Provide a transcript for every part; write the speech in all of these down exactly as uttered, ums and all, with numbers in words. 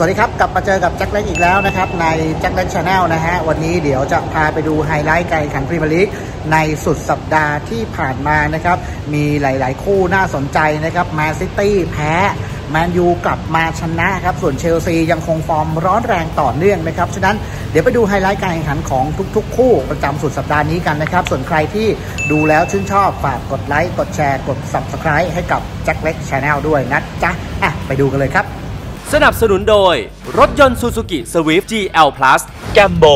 วัสดีครับกลับมาเจอกับแจ็คเล็กอีกแล้วนะครับในแจ็คเล็กชาแนลนะฮะวันนี้เดี๋ยวจะพาไปดูไฮไลท์การแข่งขันพรีเมียร์ลีกในสุดสัปดาห์ที่ผ่านมานะครับมีหลายๆคู่น่าสนใจนะครับแมนซิตี้แพ้แมนยูกลับมาชนะครับส่วนเชลซียังคงฟอร์มร้อนแรงต่อเนื่องนะครับฉะนั้นเดี๋ยวไปดูไฮไลท์การแข่งขันของทุกๆคู่ประจำสุดสัปดาห์นี้กันนะครับส่วนใครที่ดูแล้วชื่นชอบฝากกดไลค์กดแชร์กด ซับสไครบ์ ให้กับแจ็คเล็กชาแนลด้วยนะจ๊ะอ่ะไปดูกันเลยครับสนับสนุนโดยรถยนต์ Suzuki Swift จี แอล Plus แกมโบ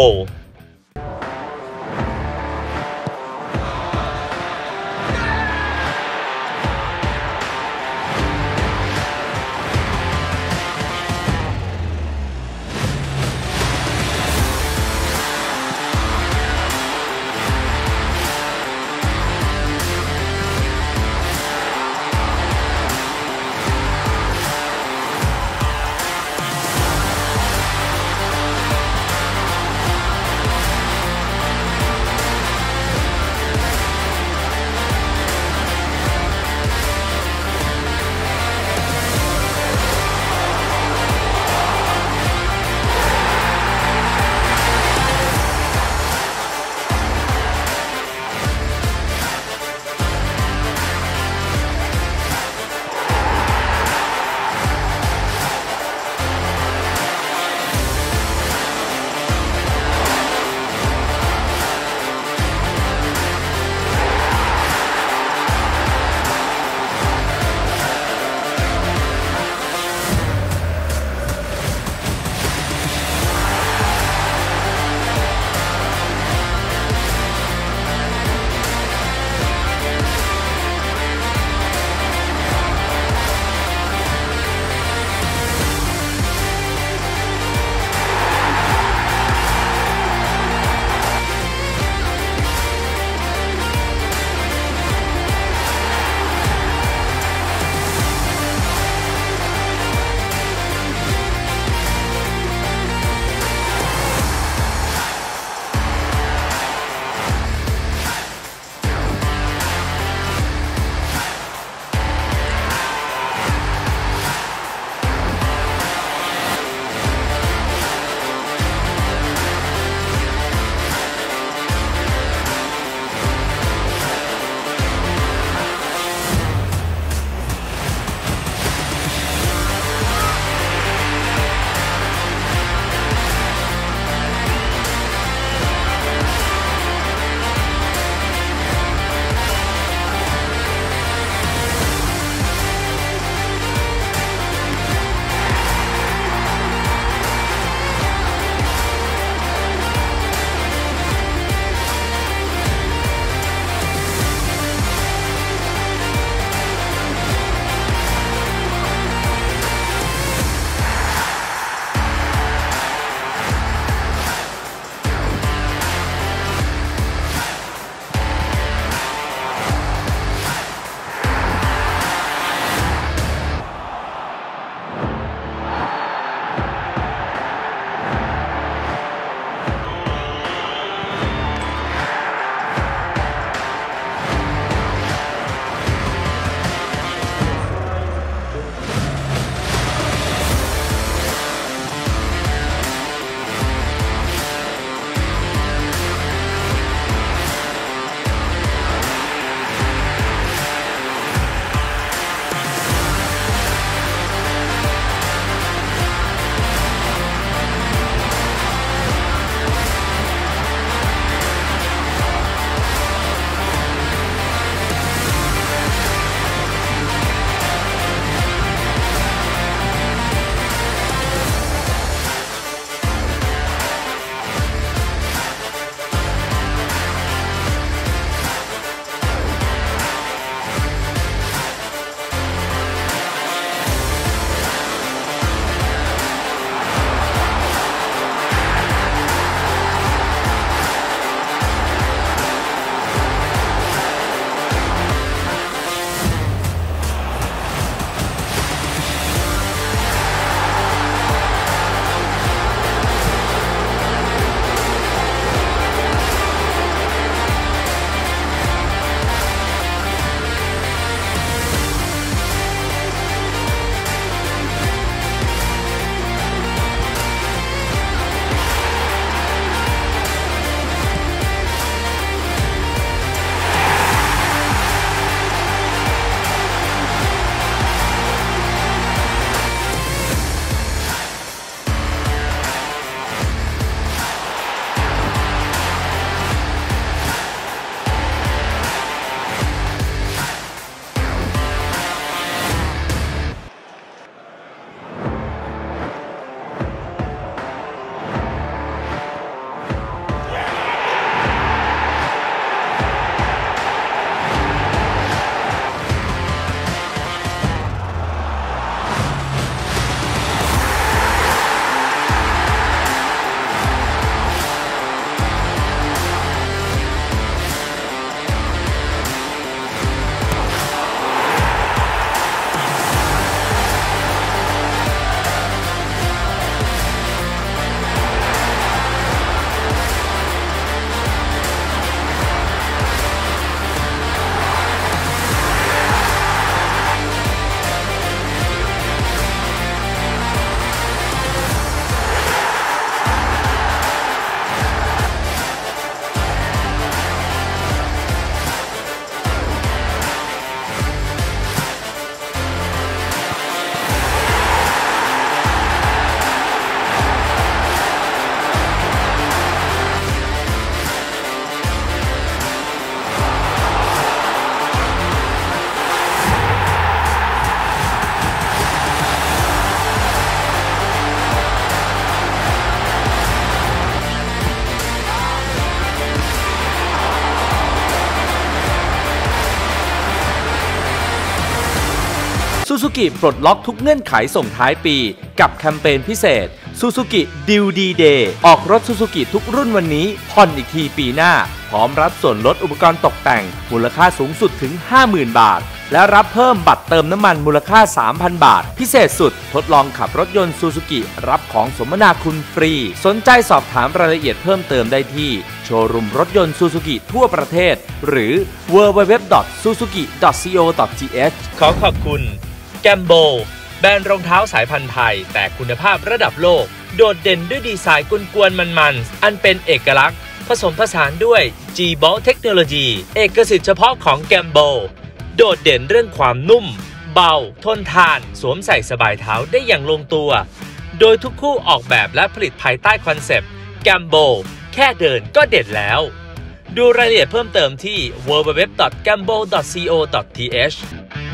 Suzuki ปลดล็อกทุกเงื่อนไขส่งท้ายปีกับแคมเปญพิเศษ Suzuki Deal D-Day ออกรถ Suzuki ทุกรุ่นวันนี้ผ่อนอีกทีปีหน้าพร้อมรับส่วนลดอุปกรณ์ตกแต่งมูลค่าสูงสุดถึง ห้าหมื่น บาทและรับเพิ่มบัตรเติมน้ำมันมูลค่า สามพัน บาทพิเศษสุดทดลองขับรถยนต์ Suzuki รับของสมนาคุณฟรีสนใจสอบถามรายละเอียดเพิ่มเติมได้ที่โชว์รูมรถยนต์ Suzuki ทั่วประเทศหรือ ดับเบิลยู ดับเบิลยู ดับเบิลยู ดอท ซูซูกิ ดอท ซี โอ ดอท ที เอช ขอขอบคุณ Gambo แบรนด์รองเท้าสายพันธุ์ไทยแต่คุณภาพระดับโลกโดดเด่นด้วยดีไซน์กวนๆมันๆอันเป็นเอกลักษณ์ผสมผสานด้วย G-Bolt เทคโนโลยีเอกสิทธิ์เฉพาะของ Gambo โดดเด่นเรื่องความนุ่มเบาทนทานสวมใส่สบายเท้าได้อย่างลงตัวโดยทุกคู่ออกแบบและผลิตภายใต้คอนเซปต์ Gambo แค่เดินก็เด็ดแล้วดูรายละเอียดเพิ่มเติมที่ ดับเบิลยู ดับเบิลยู ดับเบิลยู ดอท gambo ดอท ซี โอ ดอท ที เอช